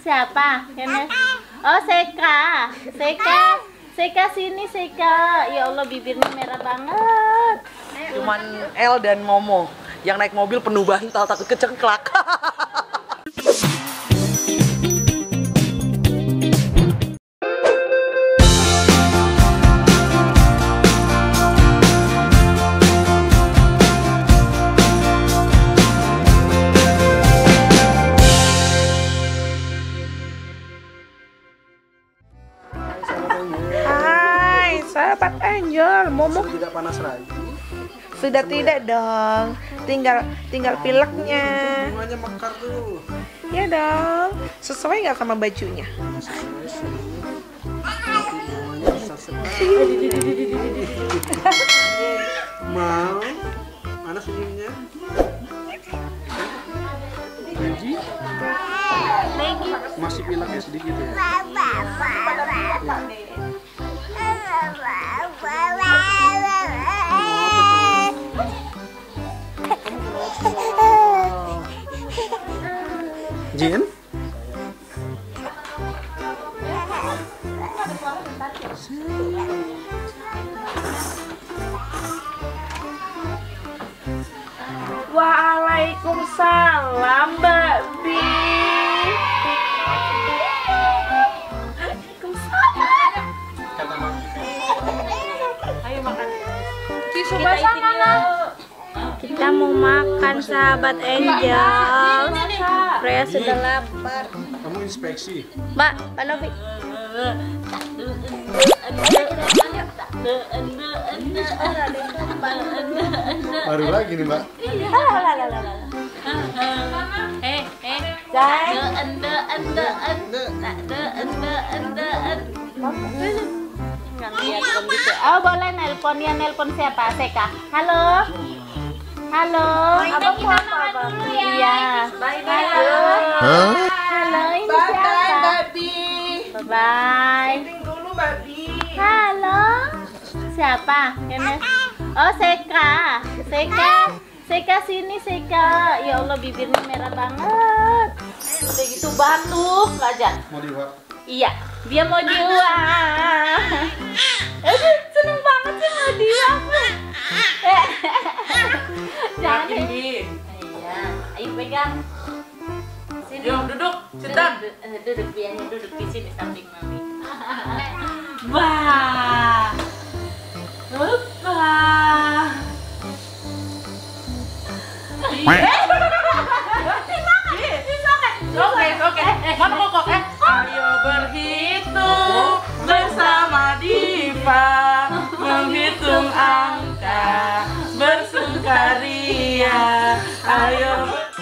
Siapa? Oh, Seka. Seka sini, Seka. Ya Allah, bibirnya merah banget. Cuman El dan Momo yang naik mobil penuh bantal takut kecengklak. Sahabat Angel, Momo tidak panas lagi. sudah tidak dong, tinggal pileknya. Bunganya mekar tuh. Ya dong, sesuai nggak sama bajunya? Mau? Mana senyumnya? Maggie? Masih pilek ya sedikit ya? Jin? Waalaikumsalam, Mbak Bi. Ayo makan. Tisu basah mana? Kita mau makan, sahabat Angel. Freya sudah lapar. Kamu inspeksi? Mbak, Pak Novi. Baru lagi nih, Mbak. Oh, boleh nelpon. Ya, nelpon siapa? Seka. Halo. Halo. Abang mau apa, Bang? Iya. Halo. Halo, ini siapa? Bye-bye. Dulu, Babi. Halo. Siapa? Oh, Seka. Seka sini, Seka. Ya Allah, bibirnya merah banget. Udah gitu batuk aja. Mau diwak? Iya, dia mau diwak. Aduh, seneng banget sih mau diwak. Jangan Tinggi. Iya, ayo pegang. Sini. Yuk, duduk, Cinta. Duduk biarnya duduk di sini samping mami. Wah. Wah. Oke. Mana kok? Ayo berhitung bersama Diva, menghitung angka, bersukaria. Ayo.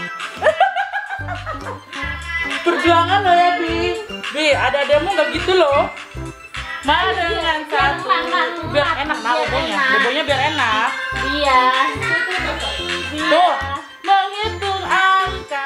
Perjuangan lo ya, Bi, ada demo nggak gitu loh. Mari dengan satu, biar enak nah bobonya biar enak. Iya. Tuh, menghitung angka.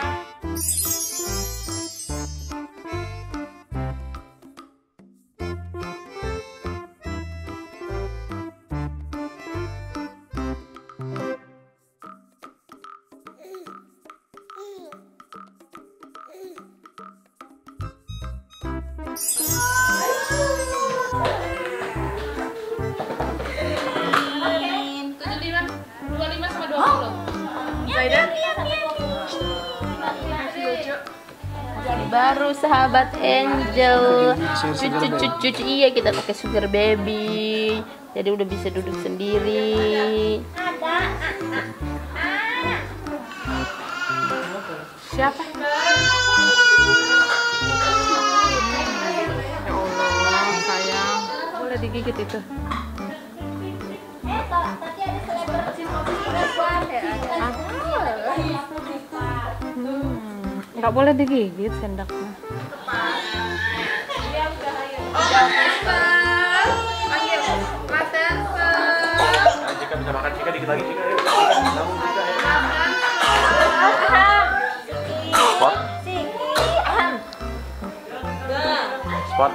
Baru sahabat Angel, cucu iya kita pakai sugar baby, jadi udah bisa duduk sendiri. Siapa? Ya Allah sayang, boleh digigit itu. Nggak boleh digigit sendoknya. Jika bisa makan, Jika dikit lagi, Jika yuk. Spot.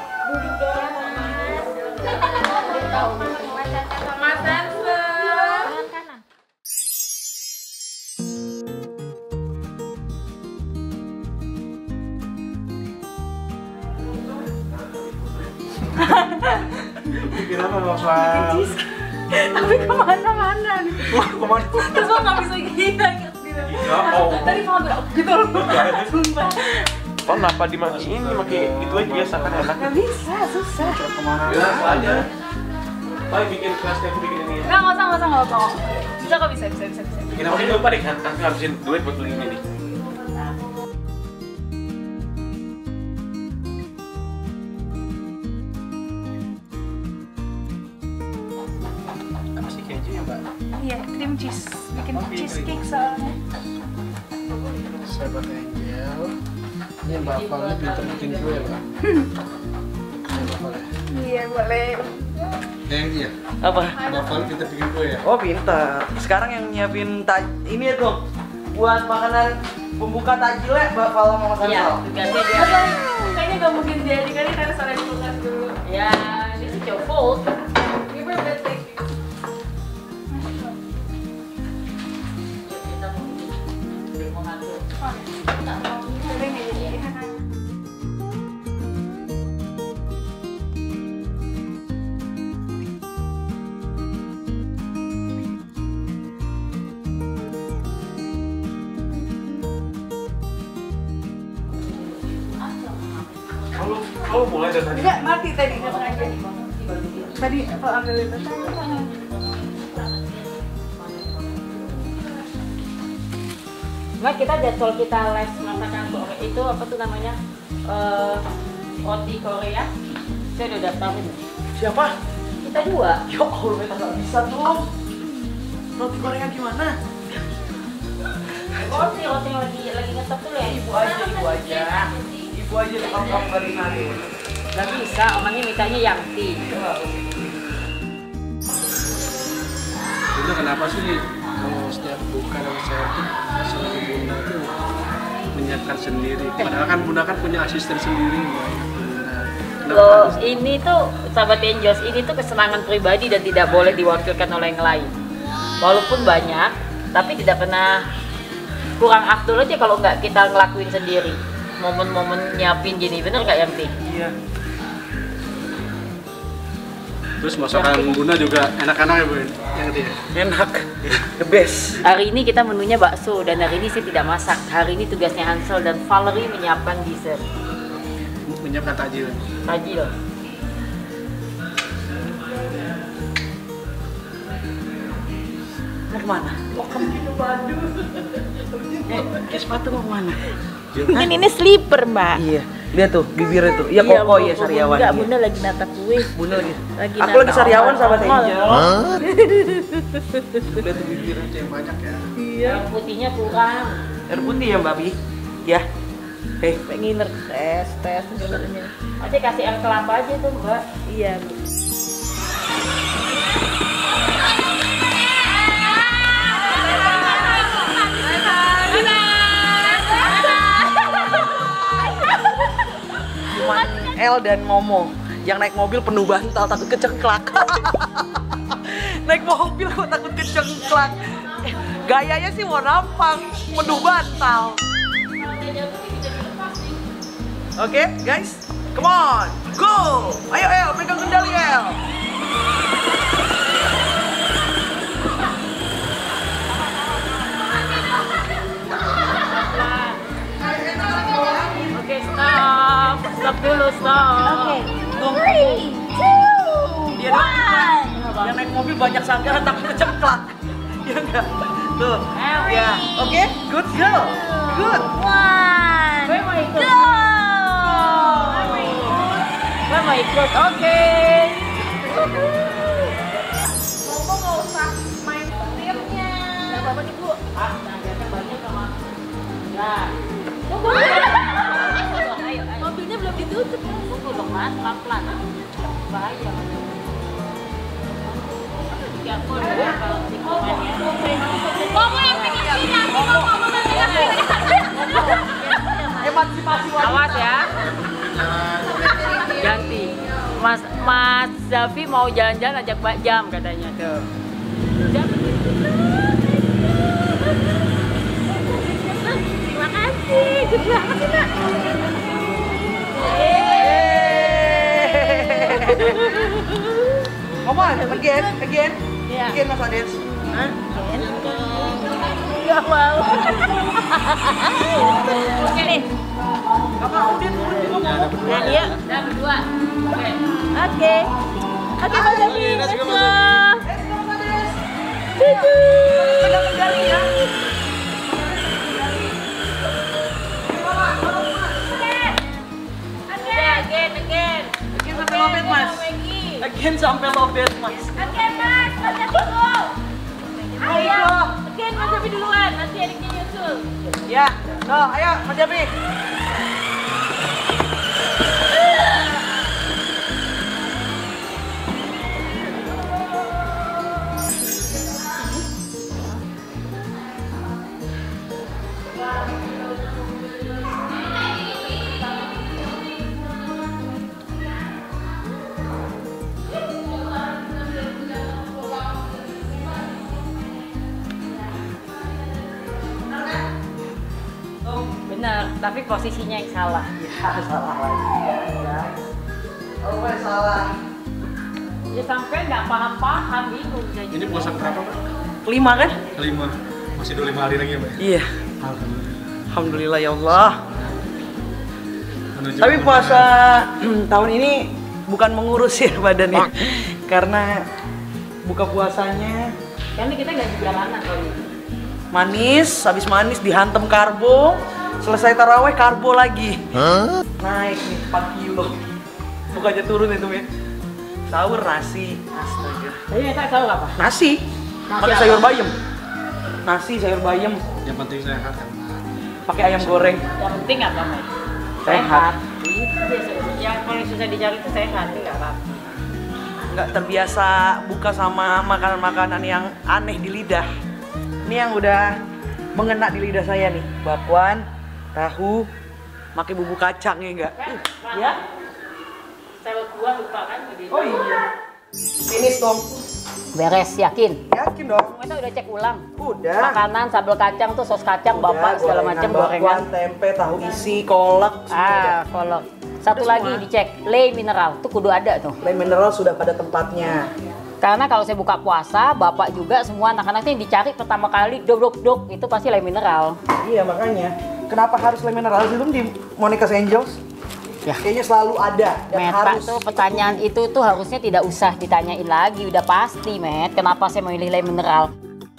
Bikin apa Bapak? Tapi kemana-mana nih. Kemana? Terus lo nggak bisa gini lagi. Ya oh. Tadi mau ambil gitu loh. Sumpah. Oh, kenapa dimatiin? Pakai itu aja biasa kan enak. Nggak bisa, susah. Kemana? Biasa aja. Pak bikin kelas aku bikin ini. Nggak usah. Bisa kok, bisa. Bikin apa ini lupa deh kan? Kan ngabisin duit buat beli ini nih. Kasih keju ya Mbak? Iya, cream cheese. Bikin cheesecake soalnya. Sahabat Angel. Ini Mbak Val ini pinter bikin kue ya Mbak? Iya, boleh. Iya. Apa? Mbak Val pinter bikin kue ya? Oh pintar. Sekarang yang nyiapin ini ya tuh buat makanan pembuka tajilnya Mbak Val sama Mas Iya, Ansal. tugasnya dia. Kayaknya nggak mungkin jadi, kan harus ada di kulkas dulu. Ya, this is your fault. Give her a bit, thank you. Boleh nggak jadi? Kalau mulai dari tadi. Enggak, mati tadi, nggak sengaja. Tadi apa ambil itu? Mbak, kita jadwal kita les masakan Korea itu apa tuh namanya? Roti Korea. Saya udah daftarin. Siapa? Kita dua. Ya Allah, beta nggak bisa tuh. Roti Korea gimana? Roti lagi ngetop dulu ya. Ibu aja. Ibu aja tukang kali nari. Gak bisa, omangnya mintanya Yangti. Bunda kenapa sih kalau setiap buka dan saya tuh selalu Bunda tuh menyiapkan sendiri? Padahal kan Bunda kan punya asisten sendiri Mbak. Bunda. Loh, ini tuh sahabat Angels, ini tuh kesenangan pribadi dan tidak boleh diwakilkan oleh yang lain. Walaupun banyak, tapi tidak pernah kurang afdol aja kalau nggak kita ngelakuin sendiri. Momen-momen nyiapin gini, bener nggak Yangti? Iya. Terus masakan Bunda juga enak-enak ya Bu? Yang dia. Enak. The best. Hari ini kita menunya bakso dan hari ini saya tidak masak. Hari ini tugasnya Hansel dan Valerie menyiapkan dessert. Menyiapkan takjil. Tajil. Mau kemana? Kayak sepatu mau kemana? Mungkin ini slipper, Mbak. Iya. Lihat tuh bibirnya tuh. Iya koko ya sariawan. Enggak, Iya. Bunda lagi nata kue. Bunda lagi. Lagi Aku lagi sariawan sahabat Angel. Lihat tuh bibirnya yang banyak ya. Yang putihnya kurang. Air putih ya Mbak Bi? Ya. Hei. Pengen tes sebenarnya. Nanti kasih air kelapa aja tuh, Mbak. Iya, Bu. Cuman El dan Momo yang naik mobil penuh bantal takut kecengklak. Naik mobil kok takut kecengklak. Gayanya sih mau nampang, penuh bantal. Oke, guys, come on, go! Ayo El, pegang kendali El. Oke, stop. Stop dulu, stop. Oke. 3, 2, Dia dong, yang naik mobil banyak sanggahan takut kecengklak. Ya enggak? Tuh. Ya, oke, good girl. Good. 1. Gue mau ikut. Go! Gue mau ikut. Oke. Momo nggak usah main setirnya. Nggak apa-apa nih, Bu. Jangan banyak sama. Ya. Tunggu. Ayo, ayo. Mobilnya belum ditutup. Tunggu dong, Mas. Pelan-pelan. Bahaya. Kalau tikungannya. Momo yang pengen sini, nanti Momo Emansipasi wanita. Awas ya. Ganti. Mas Zafi mau jalan-jalan ajak Mbak Jam katanya tuh. Jam. Terima kasih. Good banget sih, Nak. Come on, again. Iya. Again, Mas Ades. Hah? Gak mau. Oke nih. Gak mau, dia turun juga mau. Nah, dia udah berdua. Oke. Oke, Mas Davi. Let's go. Pegang jari ya. Again. Again sampai lobet, Mas. Again sampai lobet, Mas. Oke, Mas. Mas Davi go. Ayo. Again, Mas Davi duluan. Nanti adiknya nyusul. Ya, ayo Mas Davi. Bener, tapi posisinya yang salah. Ya, salah lagi ya, guys. Oh, salah. Ya sampai nggak paham-paham, bingung jadi. Ini puasa berapa, Pak? Kelima kan? Kelima. Masih 25 hari lagi ya, Pak? Iya. Alhamdulillah. Alhamdulillah ya Allah. Menuju Tapi ke puasa tahun ini bukan mengurus ya badannya. Karena buka puasanya Karena kita nggak di jalanan kalau ini. manis, habis manis dihantam karbo, selesai taraweh karbo lagi. Naik nih 4 kilo. Bukannya turun itu ya. Sahur nasi, astaga. Jadi kita tahu apa? Nasi, pakai apa? sayur bayam. Nasi sayur bayam, yang penting sehat kan. pakai ayam goreng. Yang penting apa, Mas? Sehat. Yang paling susah dicari itu sehat, itu nggak apa. Nggak terbiasa buka sama makanan-makanan yang aneh di lidah. Ini yang udah mengena di lidah saya nih, bakwan, tahu, pakai bumbu kacang ya enggak? Ya? Sel gua lupa kan? Oh iya. Finish dong. Beres, yakin? Yakin dong. Kita udah cek ulang. Udah. Makanan, sambal kacang tuh, sos kacang, bapak segala macam bakwan, gorengan. tempe, tahu isi, kolak, semua udah. Kolak. Satu Ada lagi semua. dicek, lei mineral tuh kudu ada tuh. Lem mineral sudah pada tempatnya. Karena kalau saya buka puasa, bapak juga semua anak-anak yang dicari pertama kali dok itu pasti lem mineral. Iya makanya. Kenapa harus lem mineral sih di Monica's Angels? Ya. Kayaknya selalu ada dan Meta harus. tuh pertanyaan itu tuh harusnya tidak usah ditanyain lagi, udah pasti Met. Kenapa saya memilih lem mineral?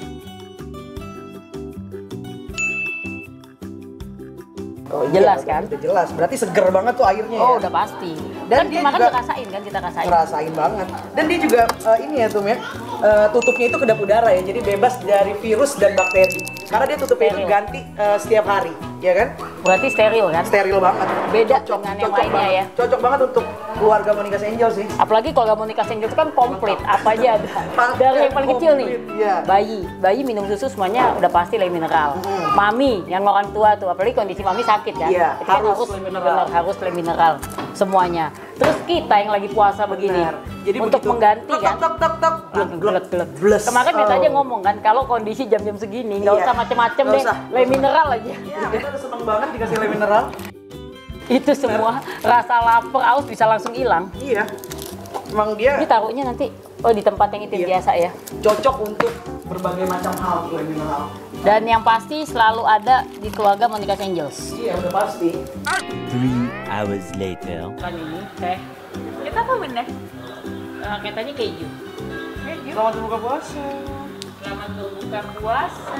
Oh, iya, Jelas kan? Udah jelas. Berarti seger banget tuh airnya. Oh ya? udah pasti. Dan Dan dia kemarin juga- dirasain kan, kita rasain. Ngerasain banget. Dan dia juga ini ya tuh ya, tutupnya itu kedap udara ya, jadi bebas dari virus dan bakteri. Karena dia tutupnya itu Steril. ganti setiap hari, ya kan? Berarti steril kan? Steril banget. Beda dengan yang lainnya banget. ya. Cocok banget untuk keluarga Monica's Angels sih. Apalagi kalau komunikasi itu kan komplit, apa aja ada. Dari yang paling kecil nih, Komplit, iya. bayi minum susu semuanya udah pasti lem mineral. Mami yang orang tua tuh, apalagi kondisi mami sakit kan, Iya, itu kan harus lem mineral. benar harus lem mineral semuanya. Terus kita yang lagi puasa begini, Benar. Jadi untuk begitu, mengganti tek, kan, tek, tek, tek, glek. bles. Kemarin kita aja Oh. ngomong kan, kalau kondisi jam-jam segini nggak Iya. usah macem-macem Nggak deh, usah. lem mineral aja. Ya, kita udah seneng banget dikasih lem mineral. Itu semua rasa lapar, aus bisa langsung hilang. Iya. Emang dia Ini taruhnya nanti di tempat yang itu Iya. biasa ya. cocok untuk berbagai macam hal lem mineral. Dan yang pasti selalu ada di keluarga Monica's Angels. Iya, udah pasti. 3 hours later. Kan ini teh. Kita apa bener? Katanya keju. Selamat berbuka puasa. Selamat berbuka puasa.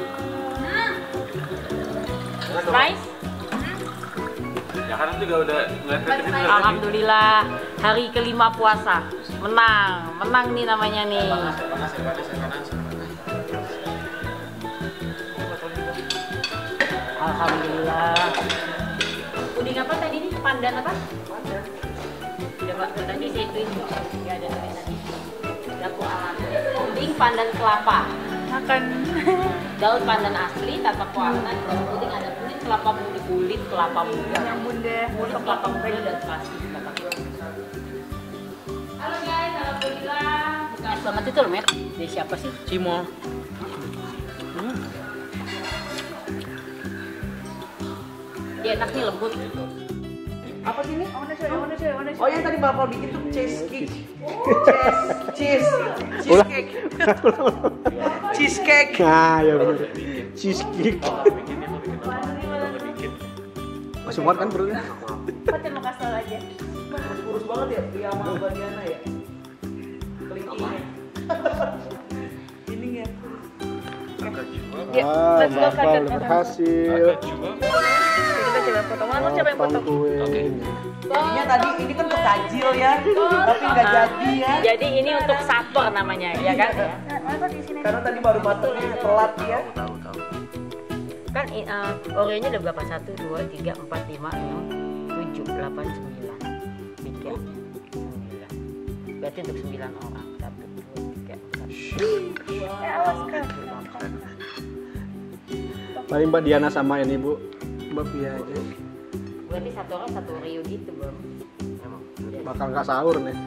Nice. Ya kan juga udah ngeliat Alhamdulillah hari kelima puasa. Menang nih namanya nih. Alhamdulillah. Puding apa tadi nih? Pandan apa? Pandan. Tidak Pak, tadi saya itu nggak ada tulisannya. Dapur alam. Puding pandan kelapa. Makan. Daun pandan asli tanpa pewarna. Dan puding ada puding kelapa muda, kulit kelapa muda. Yang bunda. Kulit kelapa muda dan plastik kelapa muda. Halo guys, alhamdulillah. Enak banget itu loh, Met. Dari siapa sih? Cimo. Dia enak nih, lembut. Apa sih ini? Oke. Oh yang tadi Bapak bikin tuh cheesecake. Cheesecake. Cheesecake. Nah, ya bener. Cheesecake. Masih muat kan perutnya? Pakai makasar aja. Kurus banget ya, Pia sama Mbak Diana ya. Kelingkingnya. Ini ya. Ah, Bapak udah berhasil. Kita coba foto. Mana coba yang foto? Ini tadi ini kan untuk tajil ya, tapi nggak jadi ya. Jadi ini untuk supper namanya, ya kan? Mana di sini? Karena tadi baru matangnya telat ya. Kan Oreo-nya ada berapa? 1, 2, 3, 4, 5, 6, 7, 8, 9. Bikin 9. Berarti untuk 9 orang. 1, 2, 3, 4. Awas Kak. Paling Mbak Diana sama ini Bu, Mbak Pia aja. Berarti satu orang 1 Oreo gitu, Bang. Bakal nggak sahur nih.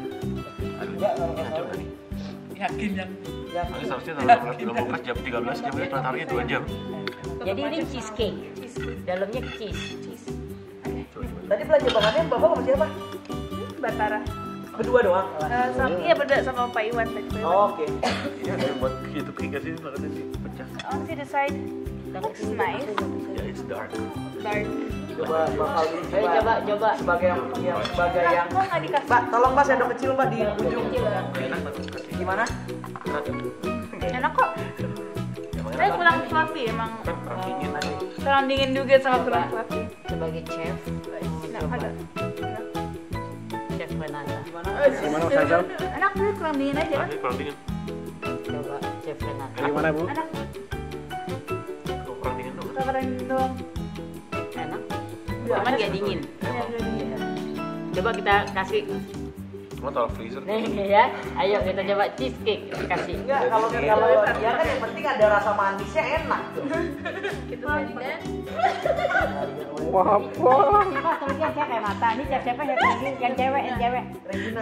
Yakin yang Nanti seharusnya dalam kulkas jam 13 jam ini taruhnya 2 jam. Jadi ini cheesecake. Dalamnya cheese. tadi belanja bahannya Bapak sama siapa? Batara. Berdua doang. Iya berdua sama Pak Iwan tadi. Oh, oke. Ini ada yang buat itu keringat sini makanya sih pecah. On see the side. Looks nice. Ya it's dark. Dark. Coba Bapak ini Ayo coba. sebagai yang sebagai yang Kok nggak dikasih? Mbak, tolong Mbak sendok kecil Mbak di ujung. Enak banget kasih. Gimana? Enak kok. Saya kurang fluffy emang. Kurang dingin juga sama kurang fluffy. Sebagai chef, Nah, ada. chef Renata. Gimana Mas Haikal? Enak tuh kurang dingin aja. Ini kurang dingin. Coba chef Renata. Gimana Bu? Enak. Kurang dingin dong. Kurang dong. Enak. Cuman nggak dingin. Coba kita kasih Cuma taruh freezer. nih ya. Ayo kita coba cheesecake kasih. Enggak, kalau ya kan yang penting ada rasa manisnya enak tuh. Gitu tadi dan. Maaf. Siapa tulisnya chef Renata? Ini chef-chefnya yang cewek. Regina.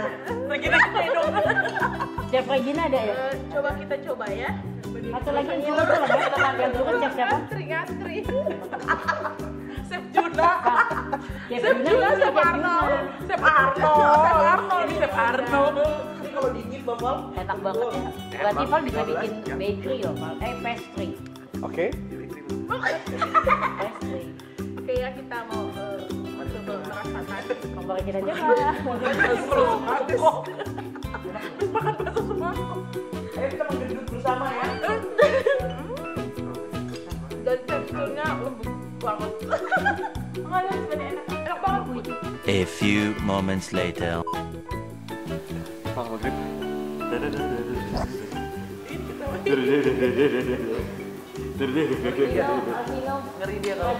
Chef Regina ada ya? Coba kita coba ya. Satu lagi yang turun tuh lah, yang turun chef siapa? Ngantri. Chef Juna. Chef Juna, Chef Arnold. Chef Arnold. Ini Chef Arnold. Ini kalau dingin Bapak. Enak banget ya. Berarti Val bisa bikin bakery loh, Val. Pastry. Oke. Pastry. Oke ya kita mau coba merasakan. Kembali kita coba. Makan bakso semua. Ayo kita menggendut bersama ya. Dan teksturnya lembut banget. Makanya sebenarnya enak banget. A few moments later. Pas maghrib. Ngeri dia kalau.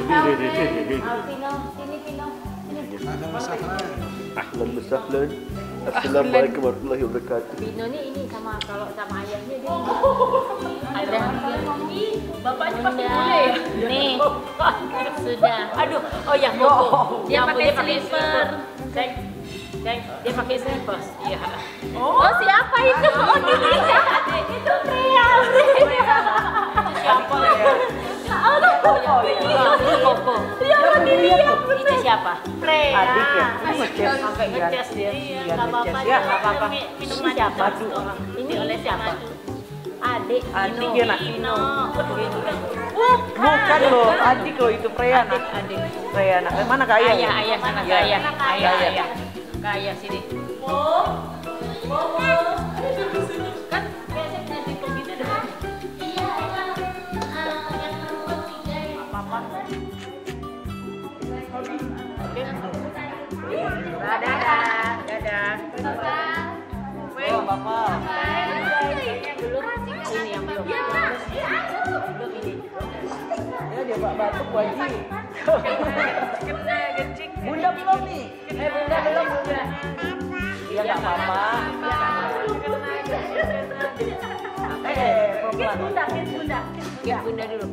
Ahlan wasahlan. Assalamualaikum warahmatullahi wabarakatuh. Pino nih ini sama kalau sama ayahnya dia ada Bapaknya pakai bule ya? nih sudah. Aduh, oh ya Koko. Dia pakai pakai slipper. Cek, dia pakai slippers. Iya. Oh siapa itu? Oh dia. Itu Pria. Siapa ya? Koko. Itu siapa? Pria. Adik ya? Sampai ngecas dia. Iya, Nggak apa-apa. ngecas ya. Nggak apa-apa. Ini siapa? Ini oleh siapa? Adik. Adik ya nak. Pino. Bukan loh, adik loh itu Preyana. Adik. Preyana. Mana Kak Ayah? Ayah sana Iya. ayah. Kak Ayah sini. Kan biasanya di begitu deh. Dadah. Oh, Bapak. Ini yang belum. Belum ini. Ya dia batuk wajib. Kena gecik. Bunda belum nih. Bunda belum. Iya nggak apa-apa. Pelan. Bunda. Ya, Bunda dulu.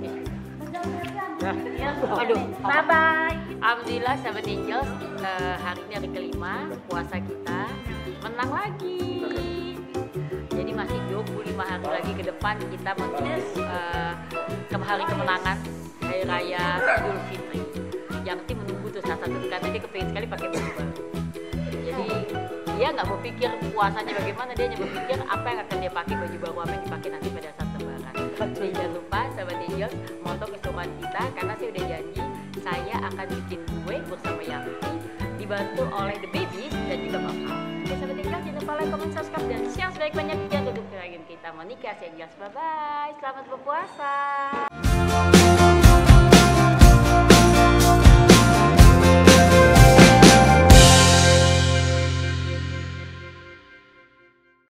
Aduh. Bye bye. Alhamdulillah sahabat Angels, hari ini hari kelima puasa kita menang lagi. Jadi masih 25 hari lagi ke depan kita menuju ke hari kemenangan Hari Raya Idul Fitri. Yanti menunggu tuh saat satu karena dia kepingin sekali pakai baju baru. Jadi dia nggak berpikir puasanya bagaimana, dia hanya berpikir apa yang akan dia pakai, baju baru apa yang dipakai nanti pada saat lebaran. Jadi jangan lupa sahabat Angels, moto keseruan kita, karena saya udah janji saya akan bikin kue bersama Yanti, dibantu oleh The Babies dan juga Bapak. Oke sahabat Angels, jangan lupa like, comment, subscribe, dan share sebanyak-banyaknya untuk kebahagiaan kita. Monica, Angels, bye-bye, selamat berpuasa.